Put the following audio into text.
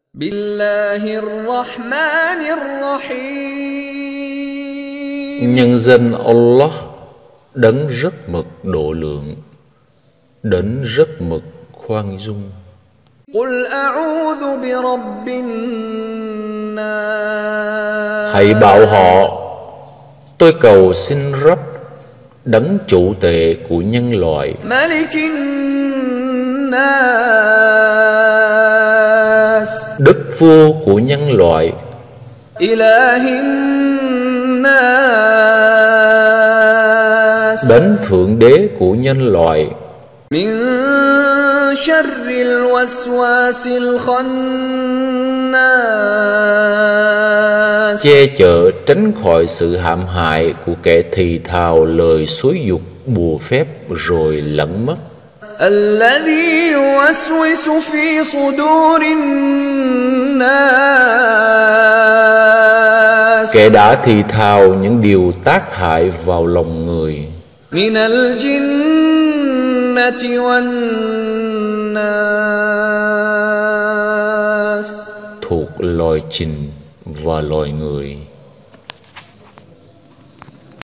Bismillahirrahmanirrahim. Nhân danh Allah, đấng rất mực độ lượng, đấng rất mực khoan dung. Qul a'udhu bi rabbin nas. Hãy bảo họ, tôi cầu xin Rabb, đấng chủ tể của nhân loại, Malikin nas. đức vua của nhân loại, Ilahin nas. đấng thượng đế của nhân loại, Min sharril waswasil khannas. che chở tránh khỏi sự hãm hại của kẻ thì thào lời xúi dục bùa phép rồi lẫn mất. Alladhi yuwaswisu fi sudurin nas. Kẻ đã thì thào những điều tác hại vào lòng người, Minal jinnati wan nas. thuộc loài jinn và loài người.